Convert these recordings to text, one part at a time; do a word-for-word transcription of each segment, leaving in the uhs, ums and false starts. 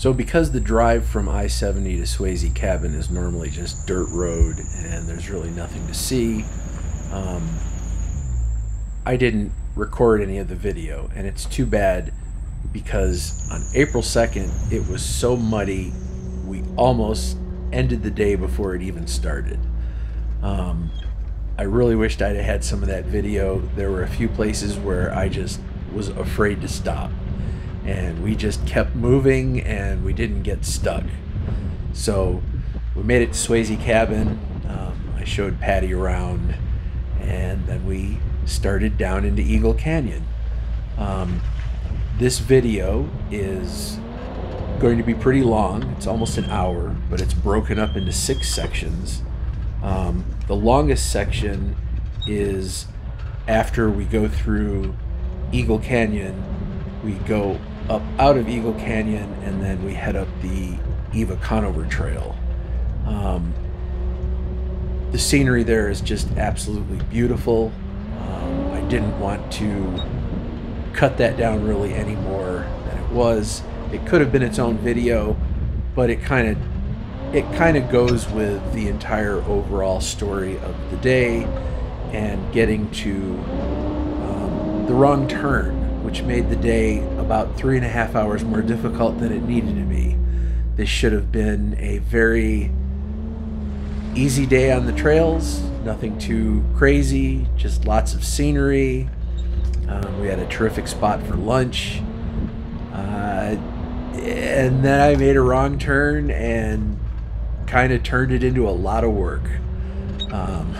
So because the drive from I seventy to Swasey Cabin is normally just dirt road and there's really nothing to see, um, I didn't record any of the video, and it's too bad because on April second it was so muddy we almost ended the day before it even started. Um, I really wished I'd have had some of that video. There were a few places where I just was afraid to stop, and we just kept moving and we didn't get stuck. So we made it to Swasey Cabin. Um, I showed Patty around, and then we started down into Eagle Canyon. Um, this video is going to be pretty long. It's almost an hour, but it's broken up into six sections. Um, the longest section is after we go through Eagle Canyon. We go up out of Eagle Canyon and then we head up the Eva Conover trail. Um, the scenery there is just absolutely beautiful. Um, I didn't want to cut that down really any more than it was. It could have been its own video, but it kind of it kind of goes with the entire overall story of the day and getting to um, the wrong turn, which made the day about three and a half hours more difficult than it needed to be. This should have been a very easy day on the trails, nothing too crazy, just lots of scenery. Um, we had a terrific spot for lunch. Uh, and then I made a wrong turn and kind of turned it into a lot of work. Um,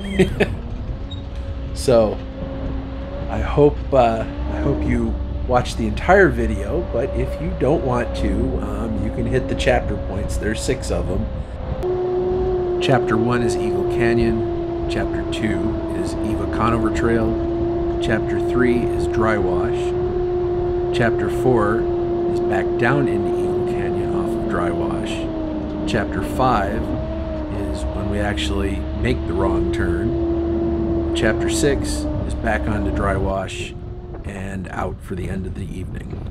so I hope uh, I hope you watch the entire video, but if you don't want to, um, you can hit the chapter points. There's six of them. Chapter one is Eagle Canyon. Chapter two is Eva Conover Trail. Chapter three is Dry Wash. Chapter four is back down into Eagle Canyon off of Dry Wash. Chapter five is when we actually make the wrong turn. Chapter six is back onto Dry Wash and out for the end of the evening.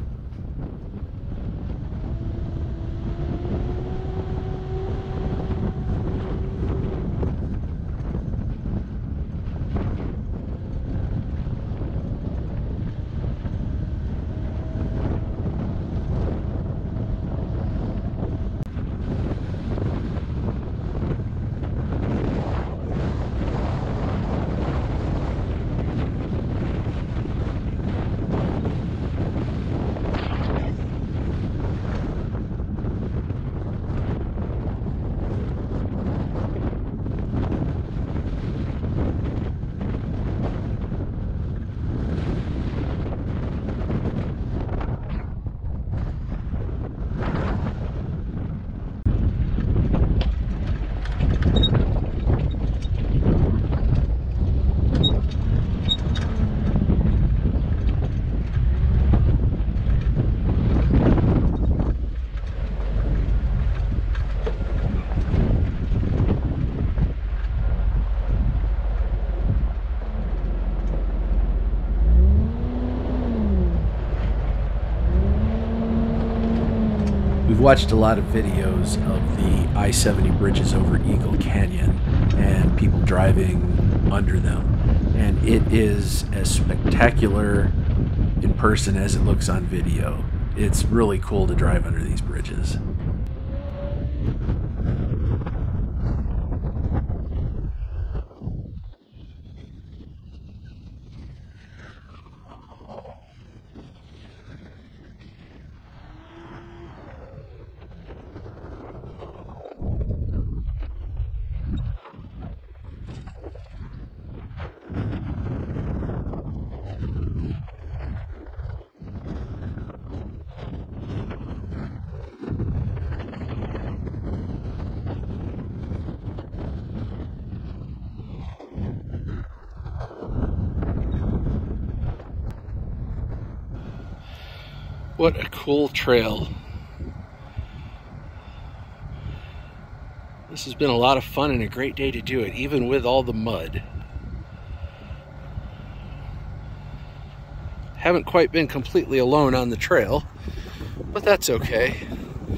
We've watched a lot of videos of the I seventy bridges over Eagle Canyon and people driving under them, and it is as spectacular in person as it looks on video. It's really cool to drive under these bridges. What a cool trail. This has been a lot of fun and a great day to do it, even with all the mud. Haven't quite been completely alone on the trail, but that's okay.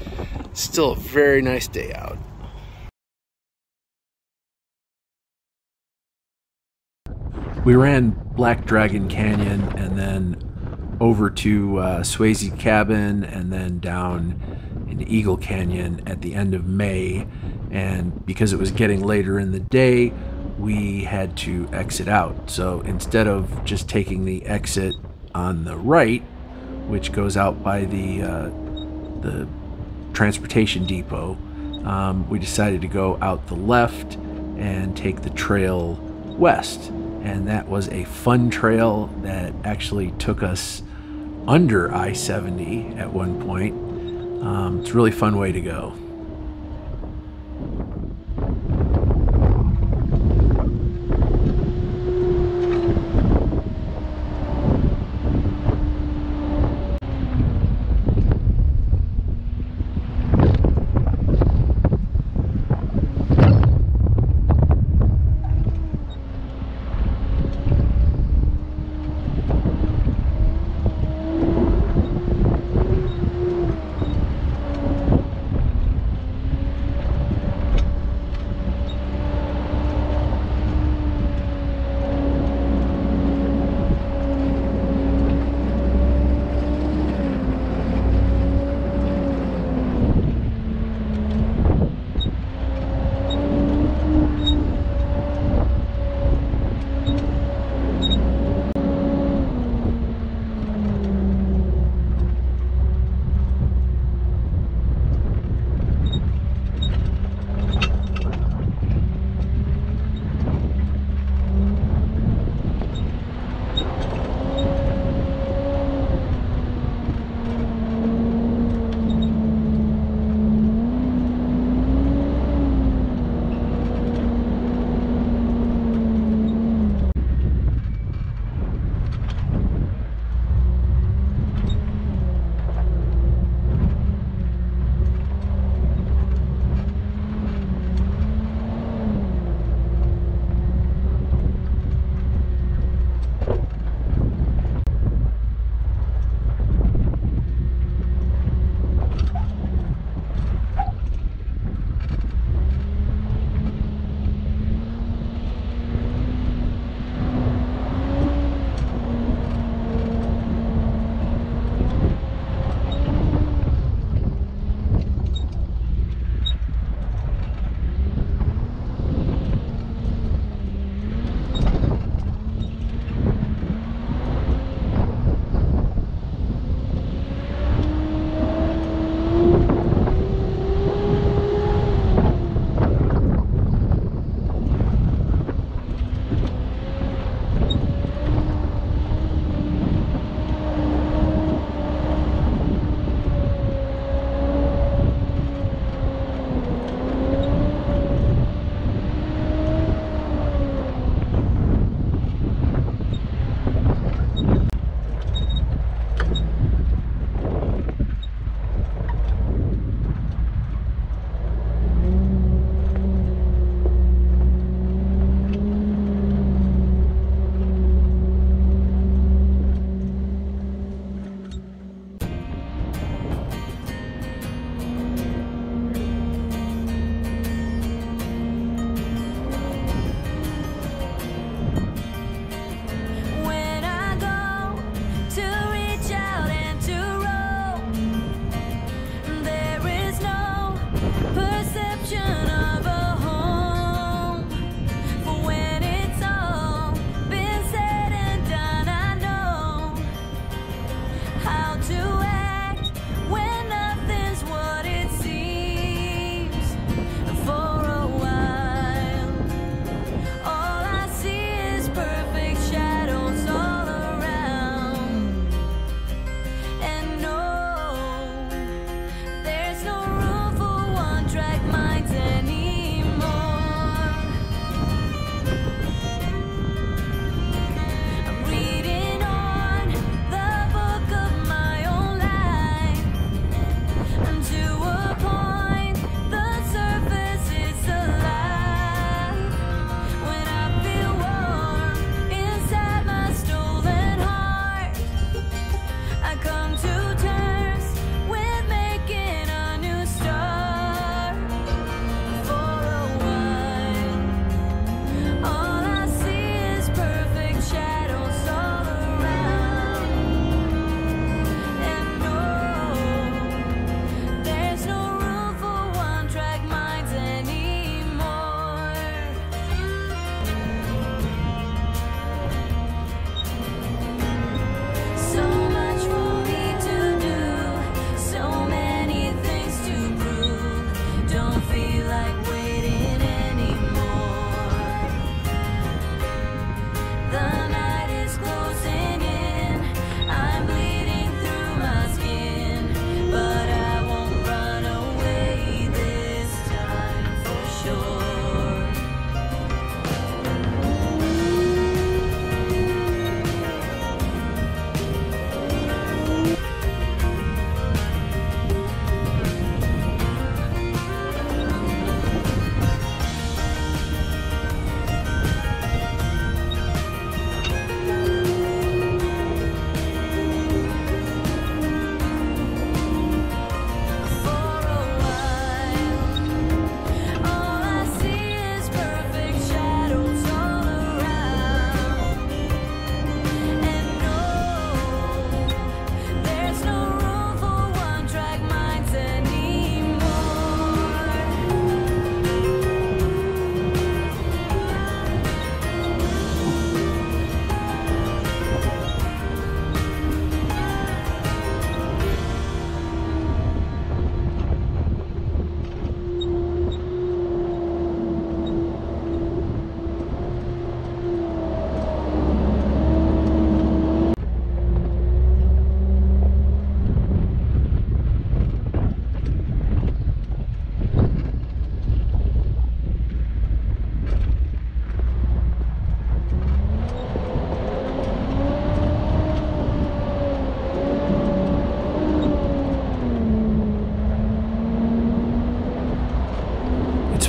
Still a very nice day out. We ran Black Dragon Canyon and then over to uh, Swasey Cabin and then down in Eagle Canyon at the end of May. And because it was getting later in the day, we had to exit out. So instead of just taking the exit on the right, which goes out by the uh, the transportation depot, um, we decided to go out the left and take the trail west. And that was a fun trail that actually took us under I seventy at one point. Um, it's a really fun way to go.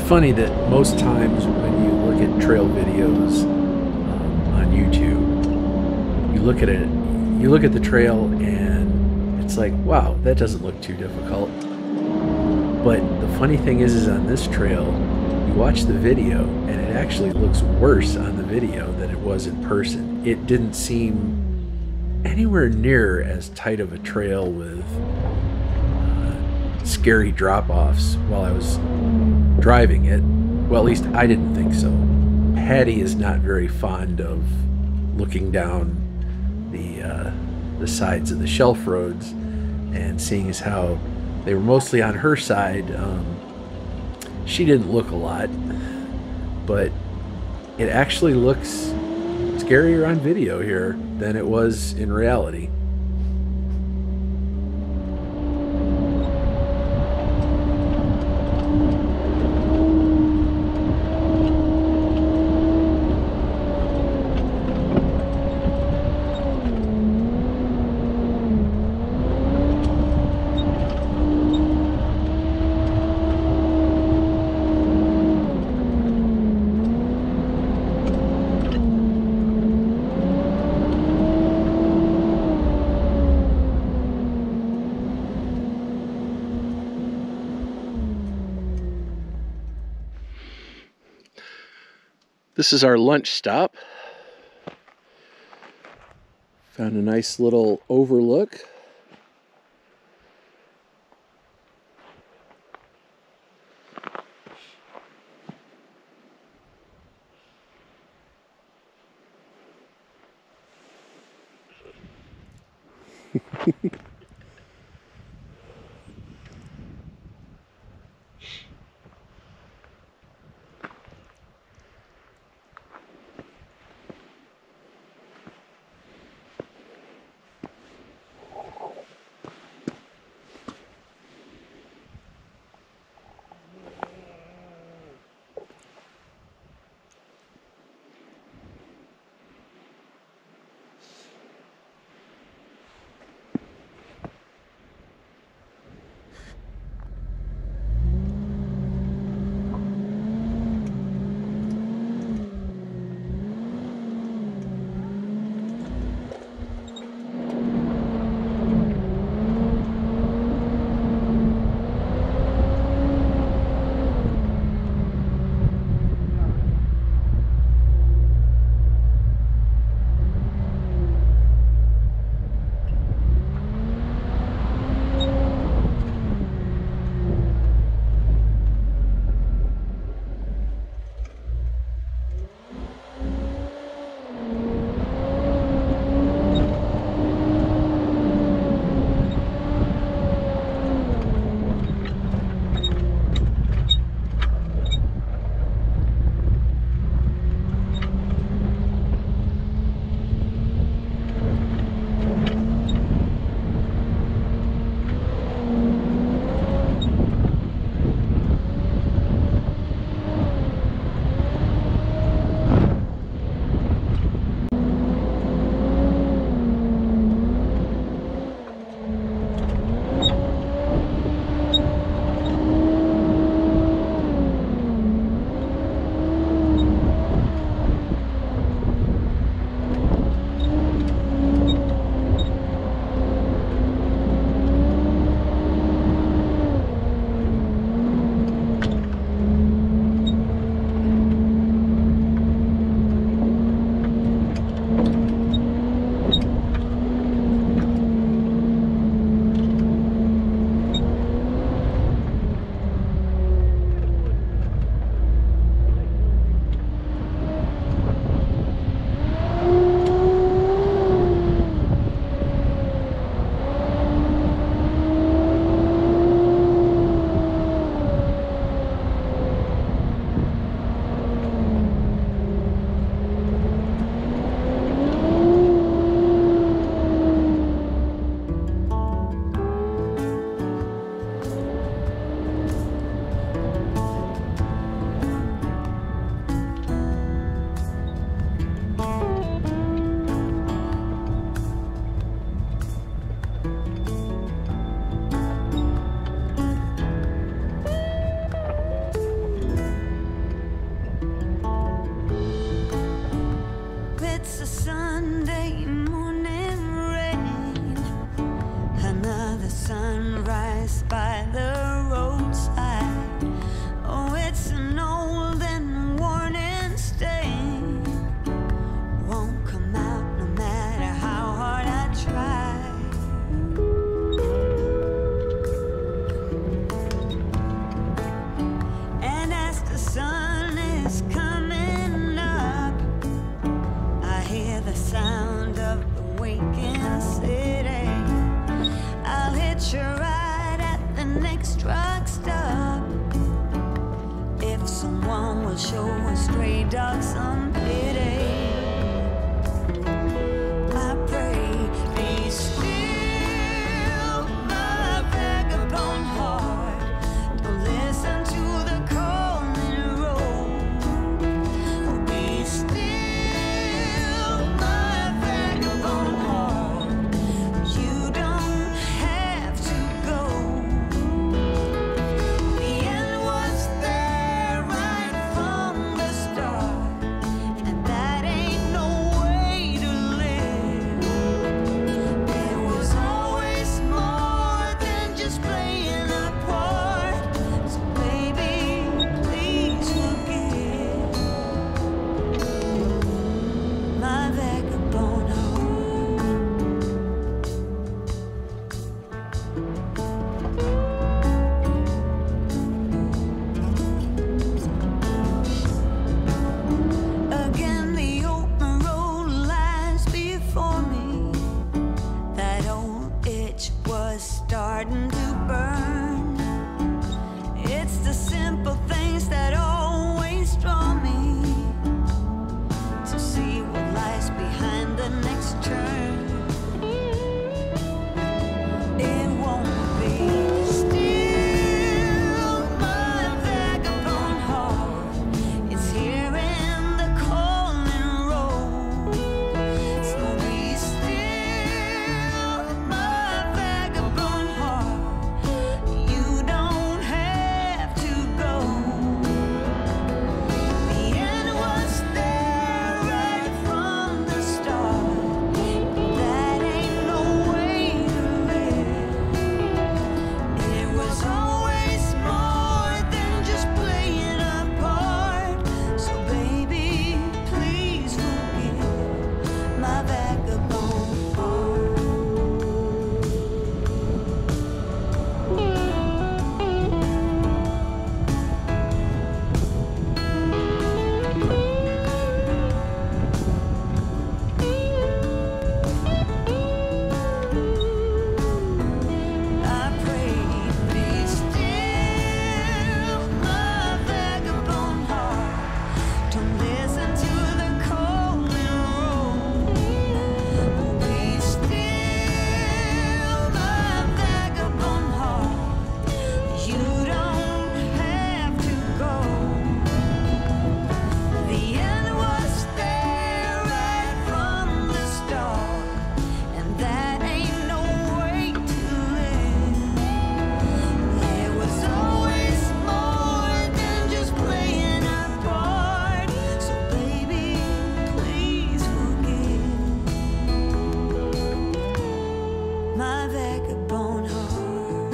funny that most times when you look at trail videos um, on YouTube, you look at it, you look at the trail and it's like, wow, that doesn't look too difficult. But the funny thing is, is on this trail, you watch the video and it actually looks worse on the video than it was in person. It didn't seem anywhere near as tight of a trail with uh, scary drop-offs while I was driving it. Well, at least I didn't think so. Patty is not very fond of looking down the uh, the sides of the shelf roads, and seeing as how they were mostly on her side, um, she didn't look a lot, but it actually looks scarier on video here than it was in reality. This is our lunch stop. Found a nice little overlook. rest by the roadside. Oh, it's an old and warning stain. Won't come out no matter how hard I try. And as the sun is coming up, I hear the sound of the waking city. I'll hitch a ride at the next truck stop if someone will show a stray dog some pity. I pray, be still, my vagabond heart. Don't listen to the calling road. Oh, be still, my vagabond heart. You don't have to go. The end was there right from the start, and that ain't no way to live. It was always more than just playing a part. So baby, please forgive my vagabond heart. Again, the open road lies before me. That old itch was starting to burn. It's the simple things that always draw me to see what lies behind the next turn. It won't be still, my vagabond heart. It's hearing the calling road. So be still, my vagabond heart. You don't have to go. The end was there right from the start. That ain't no way to live. It was always more than just playing a part. So baby, please forgive my vagabond heart. I pray, be still, my vagabond heart. Don't listen to the calling road. Be still, my vagabond heart. You don't have to go. The end was there right from the start, and that ain't no way to live. It was always more than just playing a part. So baby, please forgive my vagabond heart.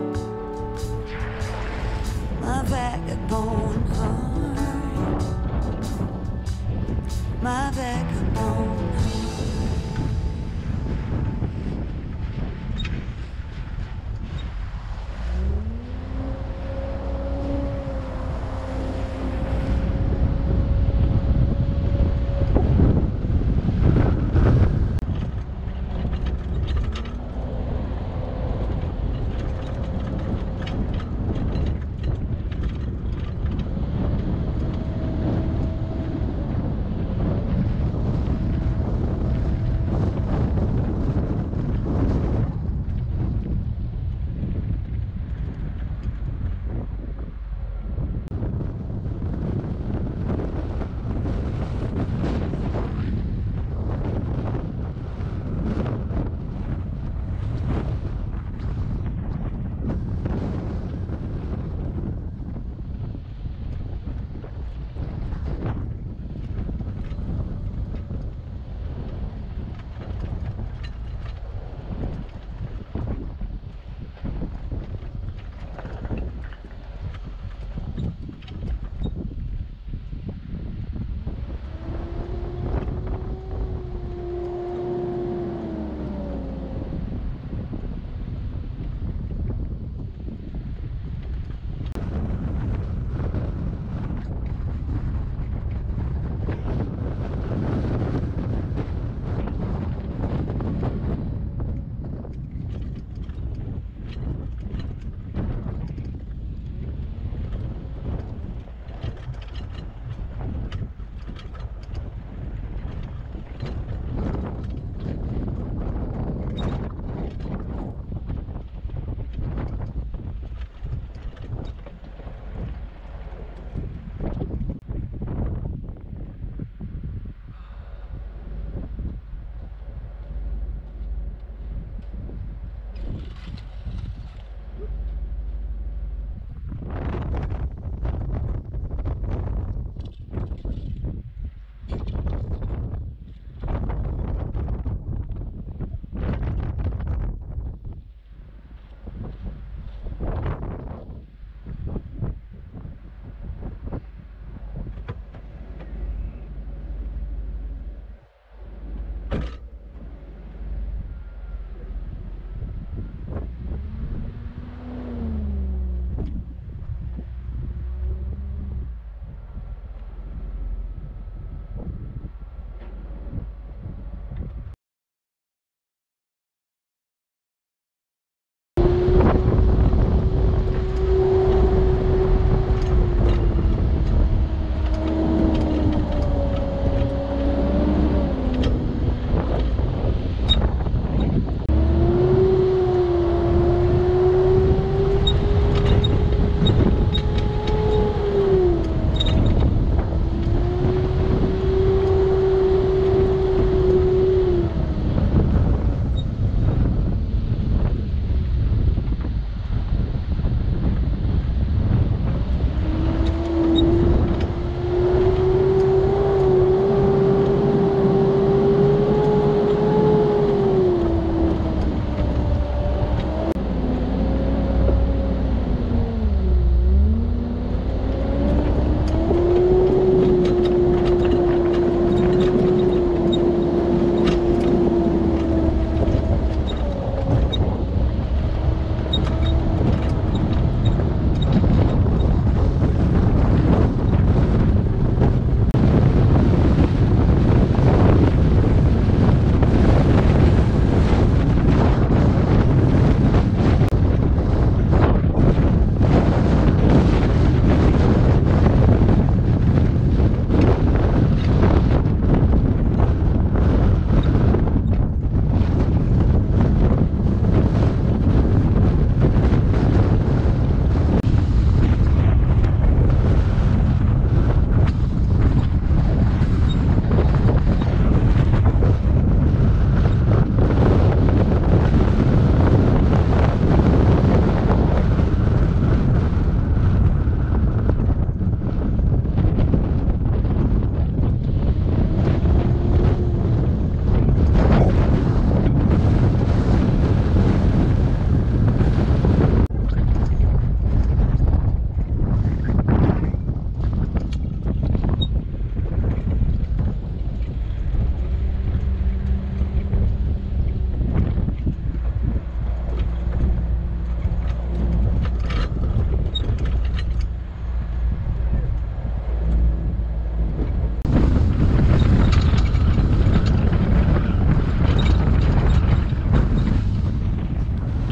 My vagabond heart. My vagabond heart.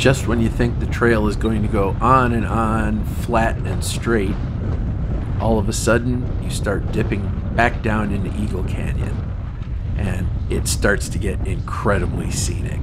just when you think the trail is going to go on and on, flat and straight, all of a sudden you start dipping back down into Eagle Canyon, and it starts to get incredibly scenic.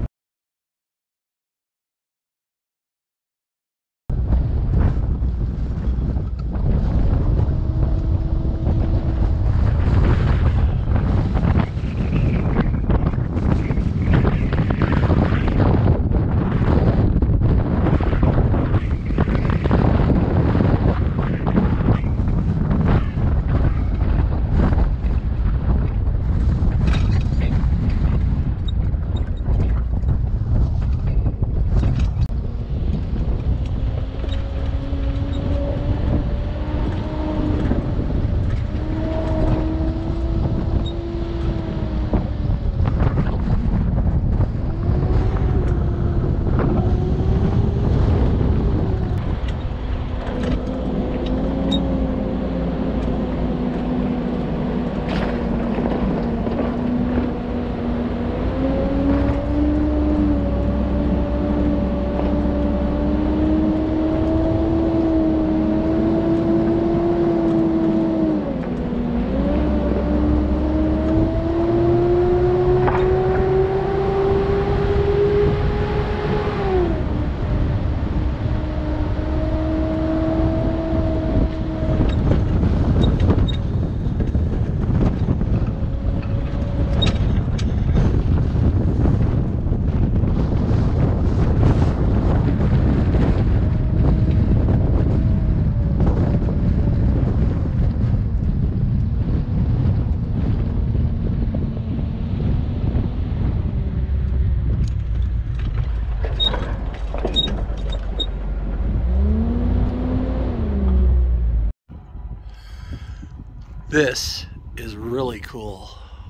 This is really cool.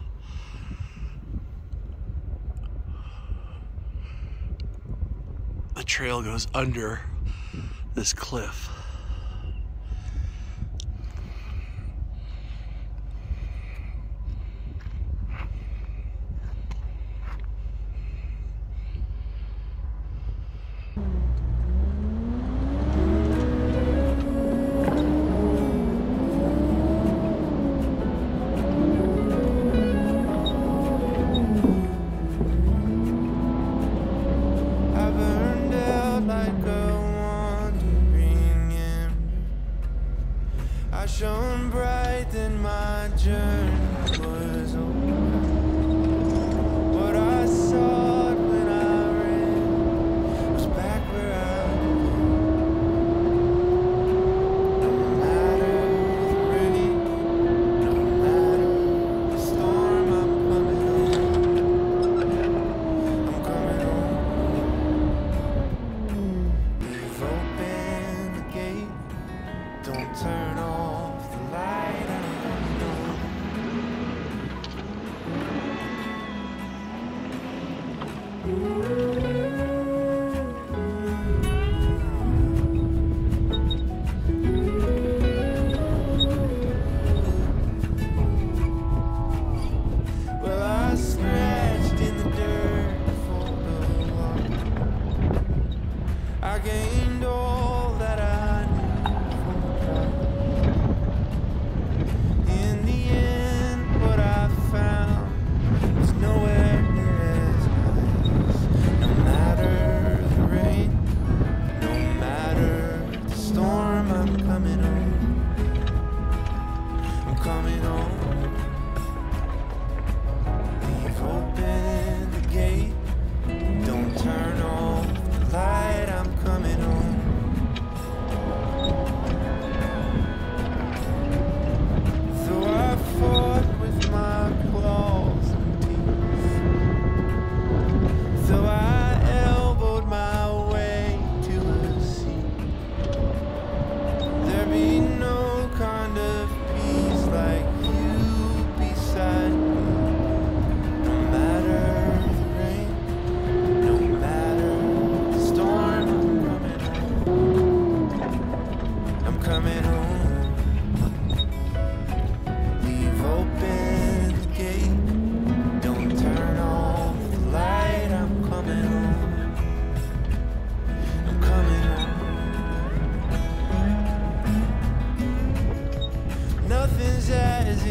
The trail goes under this cliff. Shone bright and my journey was over. What I saw when I ran was back where I began. No matter the rain, no matter the storm, I'm coming home. I'm coming home. You've opened the gate, don't turn off the light.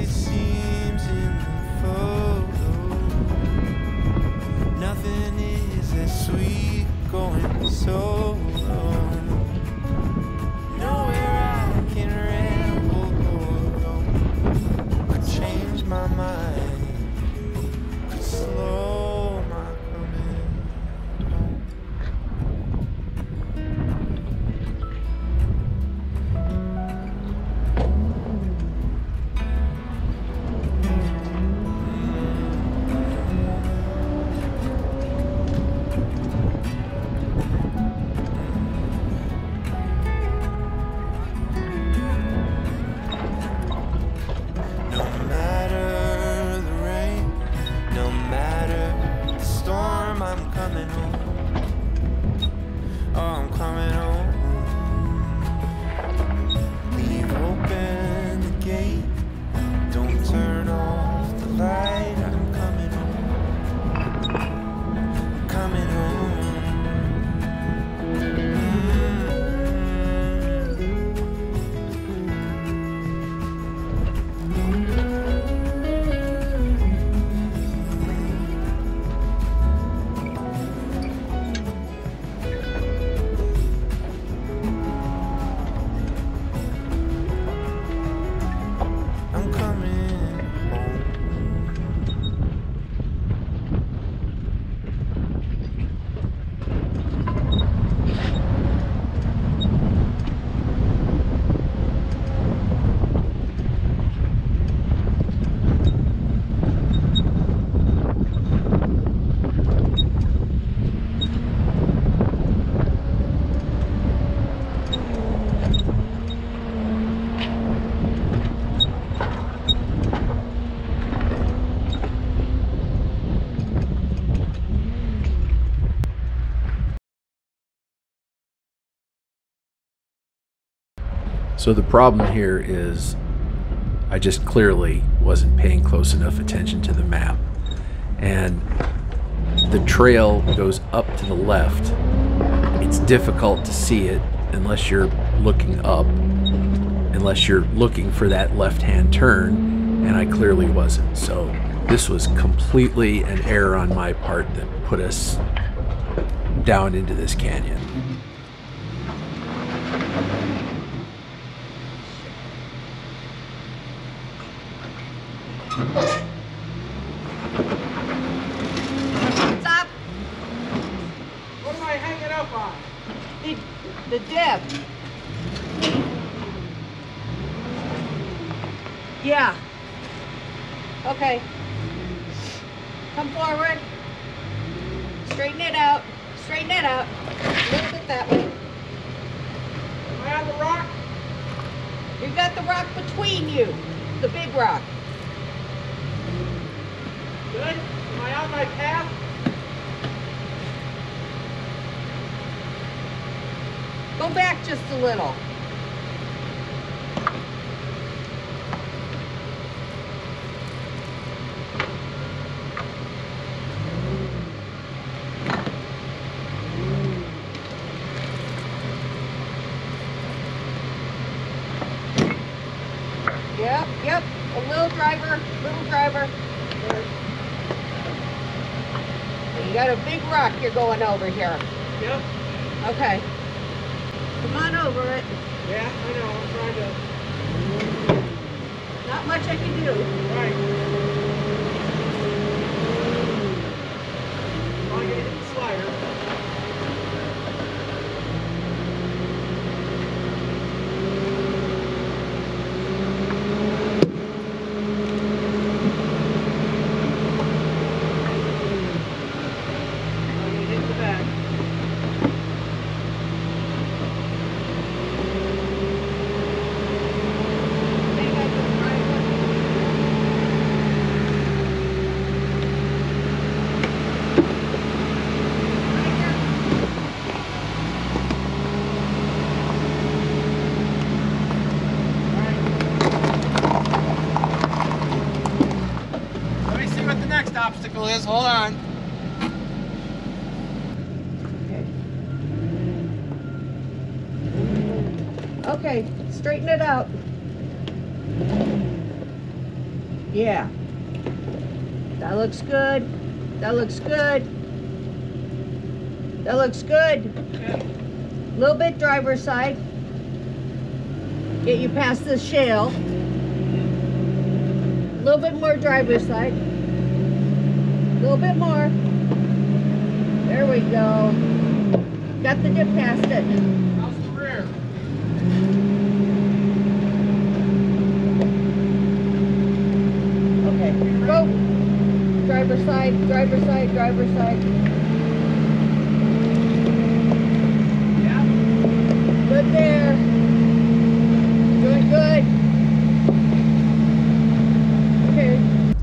it seems in the photo. Nothing is as sweet going solo. Nowhere I can ramble or change my mind, could slow my coming home. So the problem here is I just clearly wasn't paying close enough attention to the map. And the trail goes up to the left. It's difficult to see it unless you're looking up, unless you're looking for that left-hand turn, and I clearly wasn't. So this was completely an error on my part that put us down into this canyon. Stop! What am I hanging up on? The, the dip. Yeah. Okay. Come forward. Straighten it out. Straighten it out. A little bit that way. Am I on the rock? You got the rock between you. The big rock. Good. Am I on my path? Go back just a little. Yep, yep. A little driver, little driver. You got a big rock you're going over here. Yep. Okay. Come on over it. Yeah, I know. I'm trying to. Not much I can do. Right. I'm going to hit the slider. Obstacle is. Hold on. Okay. Okay, straighten it out. Yeah. That looks good. That looks good. That looks good. A little bit driver's side. Get you past this shale. A little bit more driver's side. A little bit more. There we go. Got the dip past it. How's the rear? Okay, go. Driver's side, driver's side, driver's side. Yeah. Good there. Doing good. Okay.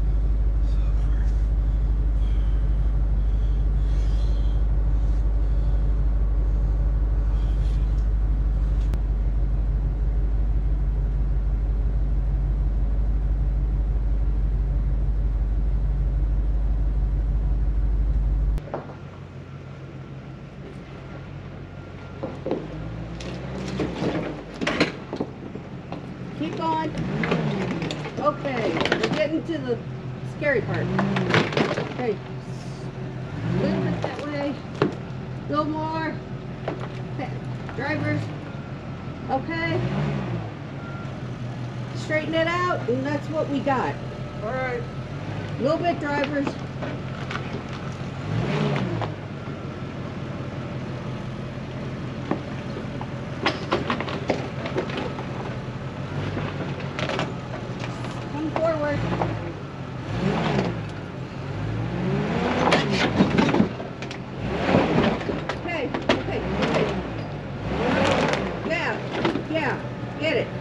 Keep going. Okay, we're getting to the scary part. Okay, a little bit that way, a little more. Okay, drivers. Okay, straighten it out, and that's what we got. All right. A little bit, drivers. Come forward. Okay, okay, okay. Yeah, yeah, get it.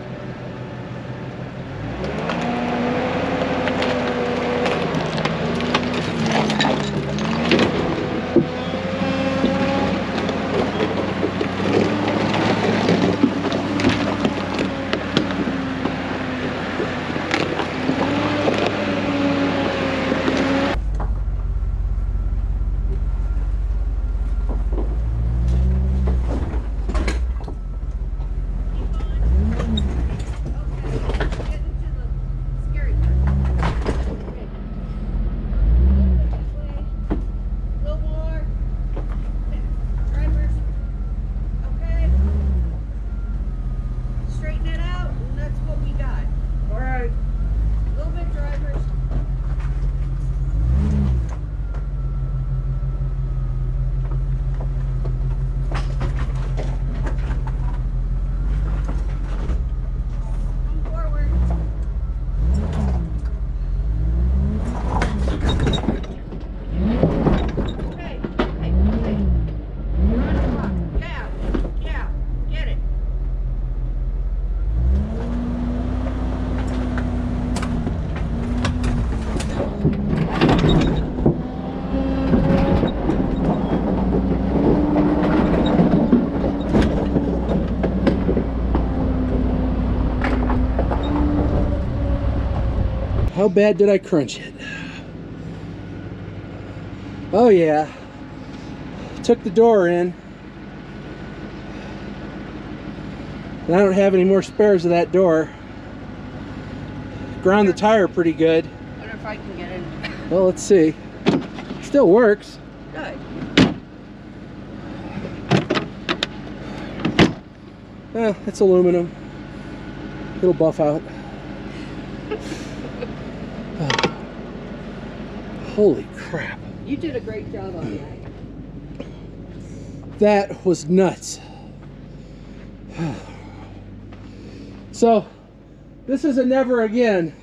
How bad did I crunch it? Oh yeah. Took the door in. And I don't have any more spares of that door. Ground the tire pretty good. I wonder if I can get in. Well, let's see. Still works. Good. Eh, it's aluminum. It'll buff out. Oh. Holy crap. You did a great job on that. That was nuts. So, this is a never again.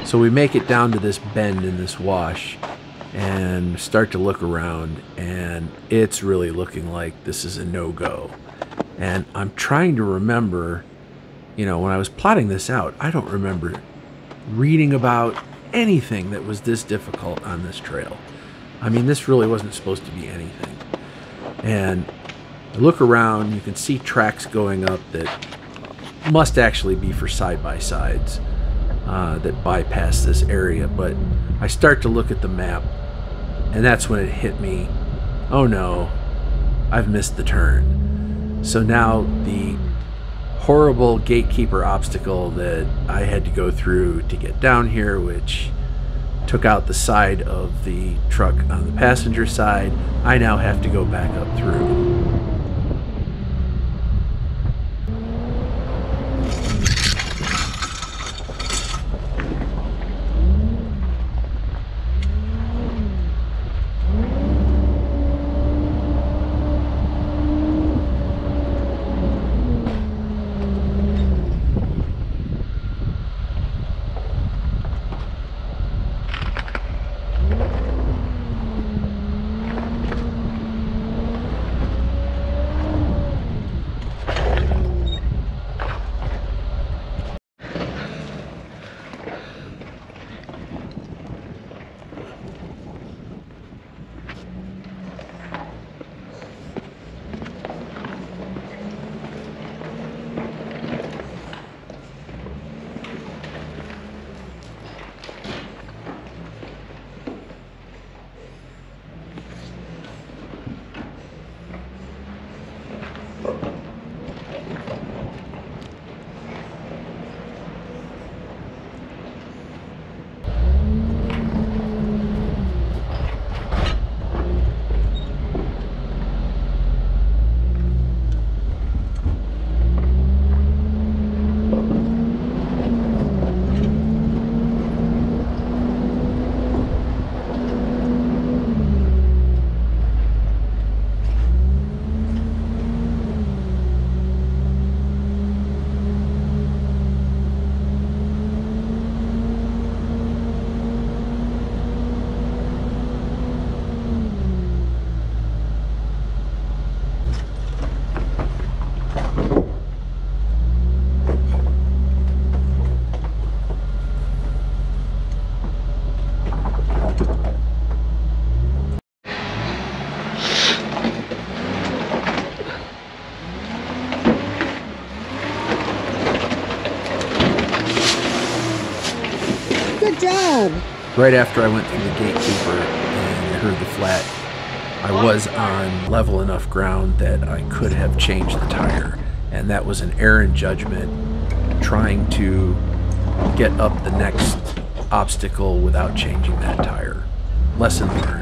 So we make it down to this bend in this wash and start to look around, and it's really looking like this is a no-go. And I'm trying to remember, you know, when I was plotting this out, I don't remember reading about anything that was this difficult on this trail. I mean, this really wasn't supposed to be anything. And I look around, you can see tracks going up that must actually be for side-by-sides uh, that bypass this area. But I start to look at the map, and that's when it hit me. Oh no, I've missed the turn. So now the horrible gatekeeper obstacle that I had to go through to get down here, which took out the side of the truck on the passenger side, I now have to go back up through. Good job. Right after I went through the gatekeeper and I heard the flat, I was on level enough ground that I could have changed the tire. And that was an error in judgment, trying to get up the next obstacle without changing that tire. Lesson learned.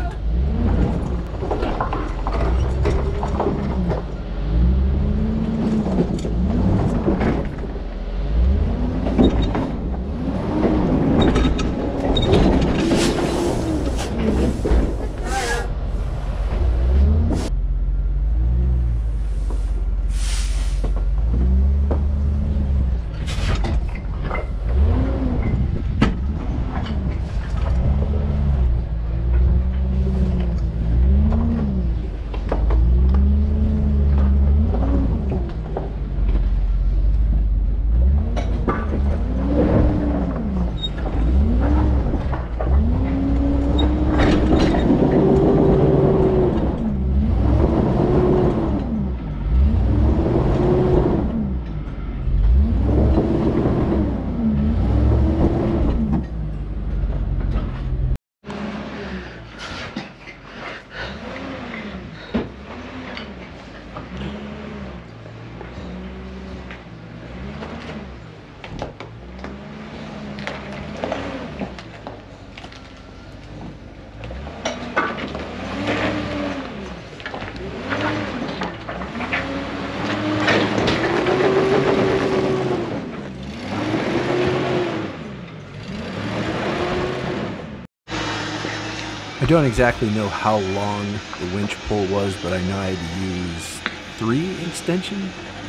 I don't exactly know how long the winch pull was, but I know I had to use three extension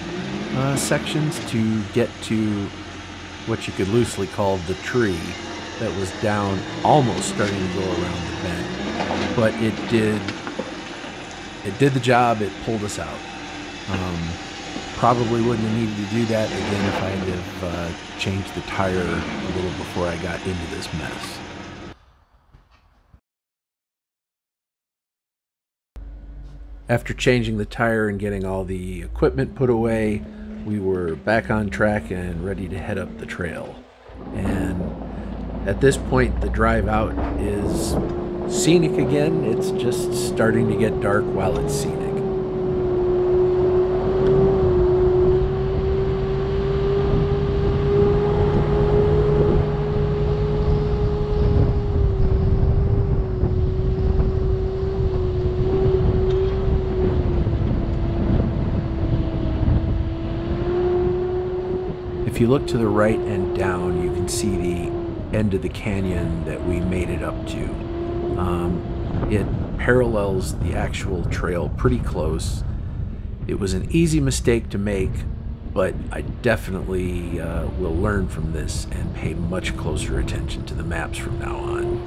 uh, sections to get to what you could loosely call the tree. that was down, almost starting to go around the bend. But it did, it did the job. It pulled us out. Um, probably wouldn't have needed to do that again if I had have, uh, changed the tire a little before I got into this mess. After changing the tire and getting all the equipment put away, we were back on track and ready to head up the trail. And at this point, the drive out is scenic again. It's just starting to get dark while it's scenic. If you look to the right and down, you can see the end of the canyon that we made it up to. Um, it parallels the actual trail pretty close. It was an easy mistake to make, but I definitely uh, will learn from this and pay much closer attention to the maps from now on.